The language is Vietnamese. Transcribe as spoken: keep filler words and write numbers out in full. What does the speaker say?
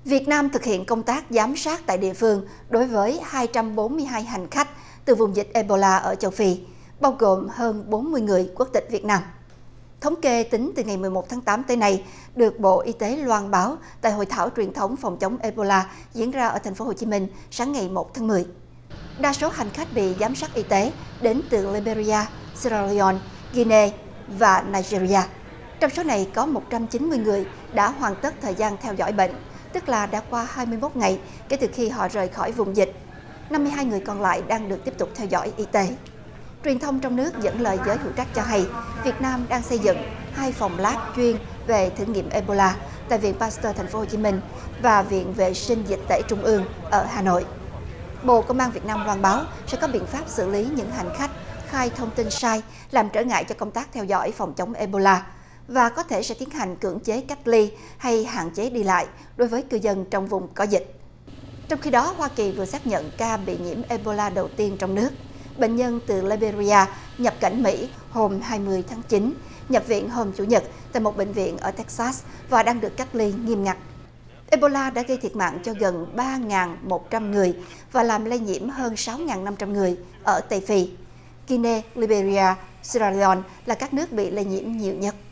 Việt Nam thực hiện công tác giám sát tại địa phương đối với hai trăm bốn mươi hai hành khách từ vùng dịch Ebola ở châu Phi, bao gồm hơn bốn mươi người quốc tịch Việt Nam. Thống kê tính từ ngày mười một tháng tám tới nay được Bộ Y tế loan báo tại hội thảo truyền thống phòng chống Ebola diễn ra ở thành phố Hồ Chí Minh sáng ngày một tháng mười. Đa số hành khách bị giám sát y tế đến từ Liberia, Sierra Leone, Guinea và Nigeria. Trong số này có một trăm chín mươi người đã hoàn tất thời gian theo dõi bệnh, tức là đã qua hai mươi mốt ngày kể từ khi họ rời khỏi vùng dịch. năm mươi hai người còn lại đang được tiếp tục theo dõi y tế. Truyền thông trong nước dẫn lời giới hữu trách cho hay Việt Nam đang xây dựng hai phòng lab chuyên về thử nghiệm Ebola tại Viện Pasteur thành phố Hồ Chí Minh và Viện Vệ sinh Dịch tễ Trung ương ở Hà Nội. Bộ Công an Việt Nam loan báo sẽ có biện pháp xử lý những hành khách khai thông tin sai làm trở ngại cho công tác theo dõi phòng chống Ebola và có thể sẽ tiến hành cưỡng chế cách ly hay hạn chế đi lại đối với cư dân trong vùng có dịch. Trong khi đó, Hoa Kỳ vừa xác nhận ca bị nhiễm Ebola đầu tiên trong nước. Bệnh nhân từ Liberia nhập cảnh Mỹ hôm hai mươi tháng chín, nhập viện hôm Chủ nhật tại một bệnh viện ở Texas và đang được cách ly nghiêm ngặt. Ebola đã gây thiệt mạng cho gần ba nghìn một trăm người và làm lây nhiễm hơn sáu nghìn năm trăm người ở Tây Phi. Guinea, Liberia, Sierra Leone là các nước bị lây nhiễm nhiều nhất.